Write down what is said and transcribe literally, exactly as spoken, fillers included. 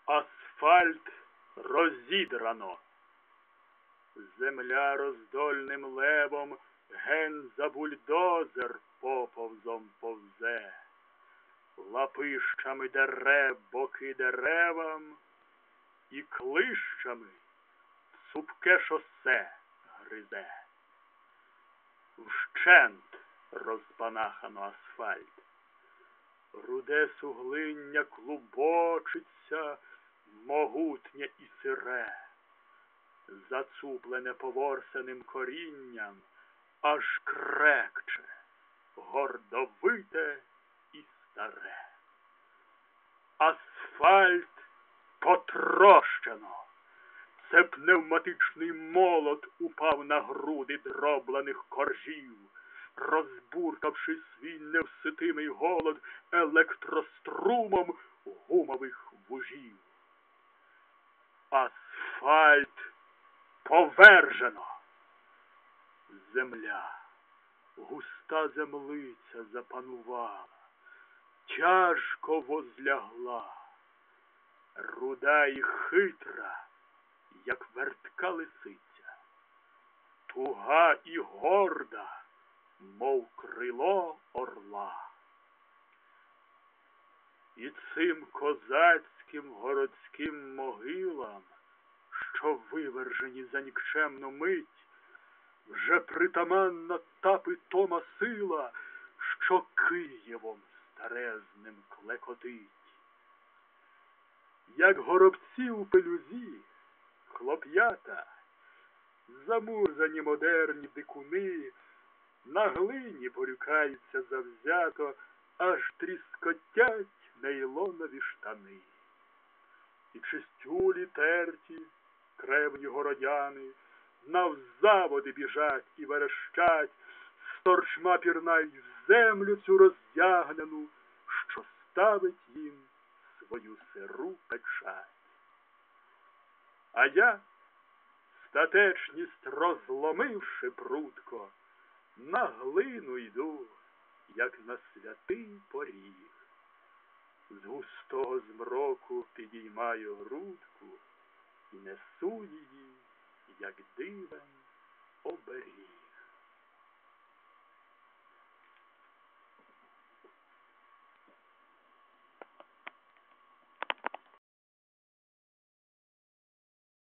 Асфальт розідрано. Земля роздольним левом ген за бульдозер поповзом повзе. Лапищами дерев боки деревам і клищами цупке шосе гризе. Вщент розпанахано асфальт. Руде суглиння клубочиться, могутнє і сире, зацуплене поворсеним корінням, аж крекче, гордовите і старе. Асфальт потрощено. Це пневматичний молот упав на груди дроблених коржів, розбуркавши свій невситимий голод електрострумом гумових вужів. Асфальт повержено. Земля, густа землиця запанувала, тяжко возлягла, руда і хитра, як вертка лисиця, туга і горда, мов крило орла. І цим козацьким городським могилам, що вивержені за нікчемну мить, вже притаманна та питома сила, що Києвом старезним клекотить. Як горобці у пелюзі, хлоп'ята, замурзані модерні дикуни, на глині борюкаються завзято, аж тріскотять нейлонові штани. І чистюлі терті, кревні городяни, навзаводи біжать і верещать, сторчма пірнають в землю цю роздягнену, що ставить їм свою сиру печать. А я, статечність розломивши прутко, на глину йду, як на святий поріг. З густого змроку підіймаю грудку і несу її, як дивен оберіг.